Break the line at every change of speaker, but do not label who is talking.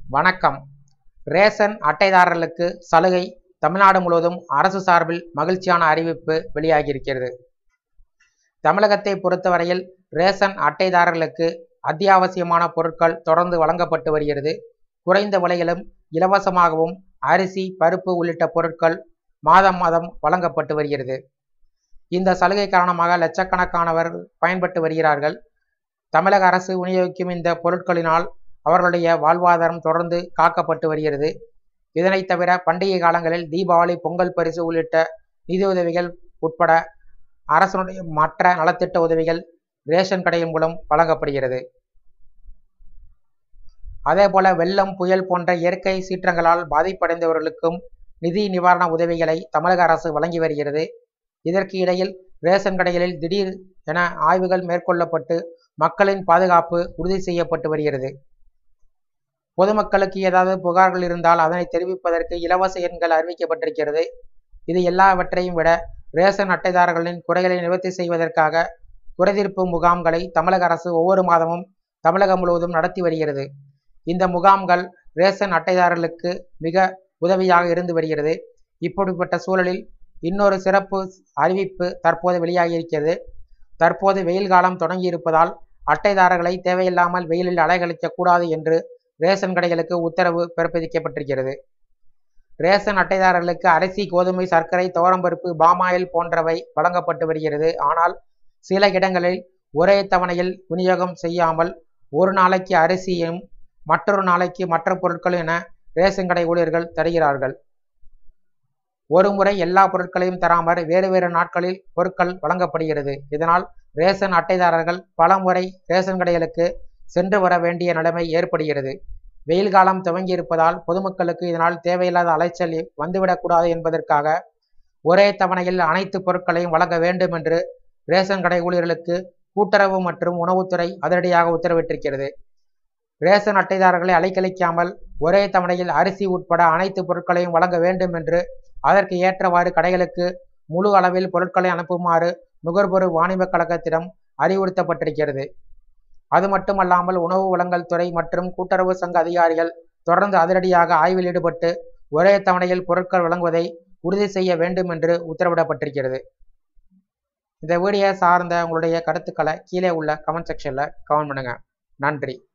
வணக்கம். ரேஷன் அட்டைதாரர்களுக்கு சலுகை தமிழ்நாடு முழுவதும் அரசு சார்பில் மகிழ்ச்சியான அறிவிப்பு வெளியாகியிருக்கிறது. தமிழகத்தை பொறுத்தவரையில் ரேஷன் அட்டைதாரர்களுக்கு அத்தியாவசியமான பொருட்கள் தொடர்ந்து வழங்கப்பட்டு வருகிறது. குறைந்த விலையிலும் இலவசமாகவும் அரிசி, பருப்பு உள்ளிட்ட பொருட்கள் மாதம் வழங்கப்பட்டு வருகிறது. இந்த சலுகை காரணமாக லட்சக்கணக்கானவர் பயன்பட்டு வருகிறார்கள். தமிழக அரசு விநியோகிக்கும் இந்த பொருட்களினால் அவர்களுடைய வாழ்வாதாரம் தொடர்ந்து காக்கப்பட்டு வருகிறது. இதனைத் தவிர பண்டிகை காலங்களில் தீபாவளி, பொங்கல் பரிசு உள்ளிட்ட நிதியுதவிகள் உட்பட அரசனுடைய மற்ற நலத்திட்ட உதவிகள் ரேஷன் கடையின் மூலம் வழங்கப்படுகிறது. அதேபோல வெள்ளம், புயல் போன்ற இயற்கை சீற்றங்களால் பாதிப்படைந்தவர்களுக்கும் நிதி நிவாரண உதவிகளை தமிழக அரசு வழங்கி வருகிறது. இதற்கு இடையில் ரேஷன் கடைகளில் திடீர் என ஆய்வுகள் மேற்கொள்ளப்பட்டு மக்களின் பாதுகாப்பு உறுதி செய்யப்பட்டு வருகிறது. பொதுமக்களுக்கு ஏதாவது புகார்கள் இருந்தால் அதனை தெரிவிப்பதற்கு இலவச எண்கள் அறிவிக்கப்பட்டிருக்கிறது. இது எல்லாவற்றையும் விட ரேஷன் அட்டைதாரர்களின் குறைகளை நிவர்த்தி செய்வதற்காக குறைதீர்ப்பு முகாம்களை தமிழக அரசு ஒவ்வொரு மாதமும் தமிழகம் முழுவதும் நடத்தி வருகிறது. இந்த முகாம்கள் ரேஷன் அட்டைதாரர்களுக்கு மிக உதவியாக இருந்து வருகிறது. இப்படிப்பட்ட சூழலில் இன்னொரு சிறப்பு அறிவிப்பு தற்போது வெளியாகியிருக்கிறது. தற்போது வெயில் காலம் தொடங்கியிருப்பதால் அட்டைதாரர்களை தேவையில்லாமல் வெயிலில் அலைகழிக்க கூடாது என்று ரேஷன் கடைகளுக்கு உத்தரவு பிறப்பிக்கப்பட்டிருக்கிறது. ரேஷன் அட்டைதாரர்களுக்கு அரிசி, கோதுமை, சர்க்கரை, துவரம்பருப்பு, பாமாயில் போன்றவை வழங்கப்பட்டு வருகிறது. ஆனால் சில இடங்களில் ஒரே தவணையில் விநியோகம் செய்யாமல் ஒரு நாளைக்கு அரிசியும் மற்றொரு நாளைக்கு மற்ற பொருட்களும் என ரேஷன் கடை ஊழியர்கள் தருகிறார்கள். ஒரு முறை எல்லா பொருட்களையும் தராமல் வேறு வேறு நாட்களில் பொருட்கள் வழங்கப்படுகிறது. இதனால் ரேஷன் அட்டைதாரர்கள் பல முறை ரேஷன் கடைகளுக்கு சென்று வர வேண்டிய நிலைமை ஏற்படுகிறது. வெயில் காலம் துவங்கி இருப்பதால் பொதுமக்களுக்கு இதனால் தேவையில்லாத அலைச்சல் வந்துவிடக்கூடாது என்பதற்காக ஒரே தவணையில் அனைத்து பொருட்களையும் வழங்க வேண்டும் என்று ரேஷன் கடை ஊழியர்களுக்கு கூட்டுறவு மற்றும் உணவுத்துறை அதிரடியாக உத்தரவிட்டிருக்கிறது. ரேஷன் அட்டைதாரர்களை அலைக்கழிக்காமல் ஒரே தவணையில் அரிசி உட்பட அனைத்து பொருட்களையும் வழங்க வேண்டும் என்று அதற்கு ஏற்றவாறு கடைகளுக்கு முழு அளவில் பொருட்களை அனுப்புமாறு நுகர்பொருள் வாணிப கழகத்திடம் அறிவுறுத்தப்பட்டிருக்கிறது. அது மட்டுமல்லாமல் உணவு வழங்கல் துறை மற்றும் கூட்டுறவு சங்க அதிகாரிகள் தொடர்ந்து அதிரடியாக ஆய்வில் ஈடுபட்டு ஒரே தவணையில் பொருட்கள் வழங்குவதை உறுதி செய்ய வேண்டும் என்று உத்தரவிடப்பட்டிருக்கிறது. இந்த வீடியோ சார்ந்த உங்களுடைய கருத்துக்களை கீழே உள்ள கமெண்ட் செக்ஷன்ல கமெண்ட் பண்ணுங்க. நன்றி.